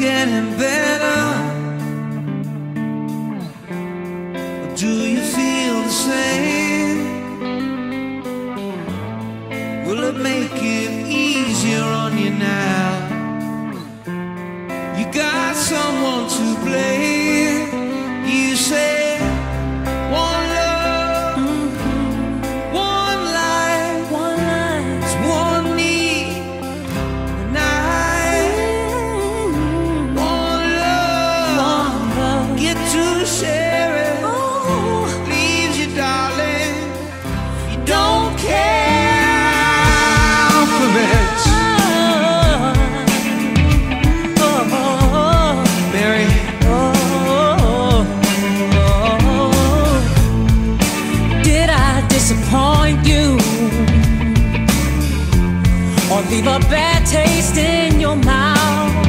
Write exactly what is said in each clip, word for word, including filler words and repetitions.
getting better? Or do you feel the same? Will it make it easier on you now? You got someone to blame. You say one love, mm-hmm. one life, one life, it's one need, and I, mm-hmm. one love, one love, get to share it. Oh. Leaves you, darling, you don't care for it. Disappoint you or leave a bad taste in your mouth?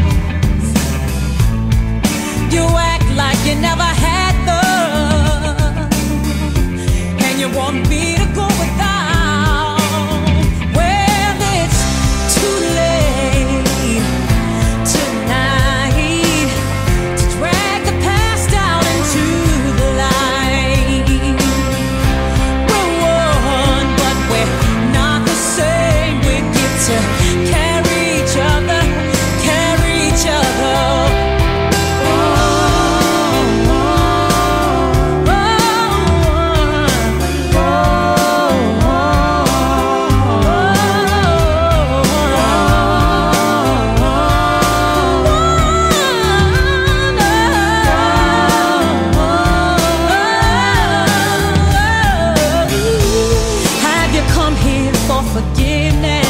You act like you never had love, and you want me to go without. Well, it's too late tonight to drag the past out into the light. To carry each other, carry each other. Oh, oh, oh, oh, oh. Have you come here for forgiveness?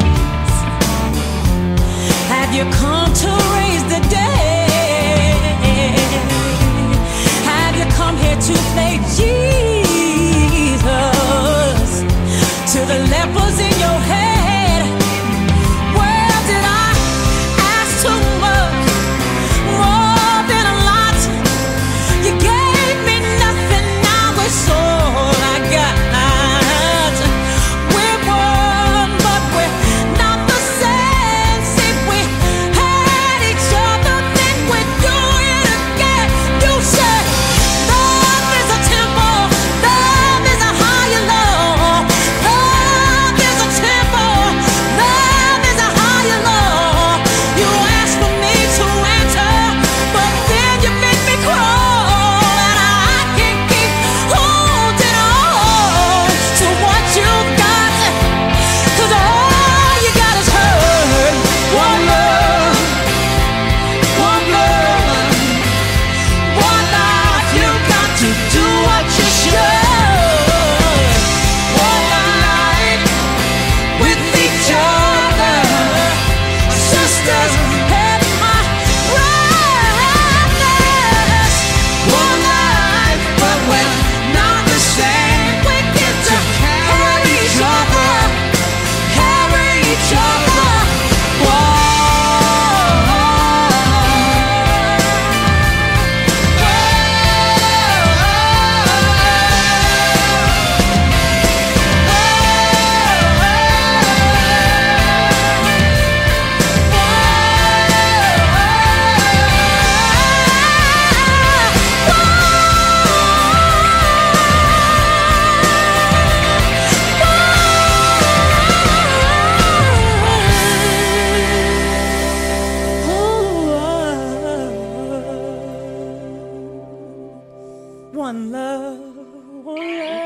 Have you come to raise the dead? Have you come here to play Jesus to the lepers in your head? Well, did I ask too much, more than a lot? You gave me nothing, now it's all I got. We're one, but we're not the same. See, we had each other, then we do it again. You said love is a temple, love is a higher law. Love is a temple, love is a higher law. You asked for me to enter, but then you make me crawl, and I can't keep holding on to what you got, 'cause all you got is hurt. One love, one love, one life. You got to do what you should. One life with each other, sisters had my brothers. One life, but we're not the same. We get to carry each other, carry each other. One love, one love.